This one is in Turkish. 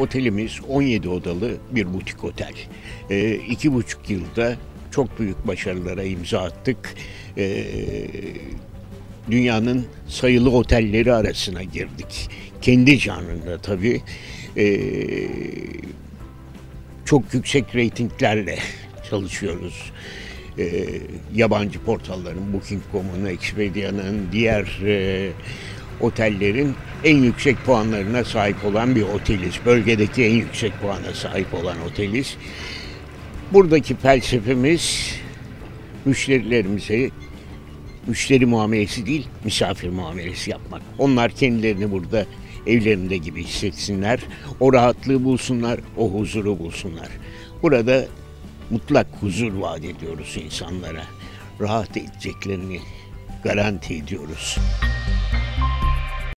Otelimiz 17 odalı bir butik otel. 2,5 yılda çok büyük başarılara imza attık. Dünyanın sayılı otelleri arasına girdik. Kendi canında tabii. Çok yüksek reytinglerle çalışıyoruz. Yabancı portalların, Booking.com'un, Expedia'nın, diğer otellerin en yüksek puanlarına sahip olan bir oteliz. Bölgedeki en yüksek puana sahip olan oteliz. Buradaki felsefemiz müşterilerimize müşteri muamelesi değil, misafir muamelesi yapmak. Onlar kendilerini burada evlerinde gibi hissetsinler, o rahatlığı bulsunlar, o huzuru bulsunlar. Burada mutlak huzur vaat ediyoruz insanlara. Rahat edeceklerini garanti ediyoruz.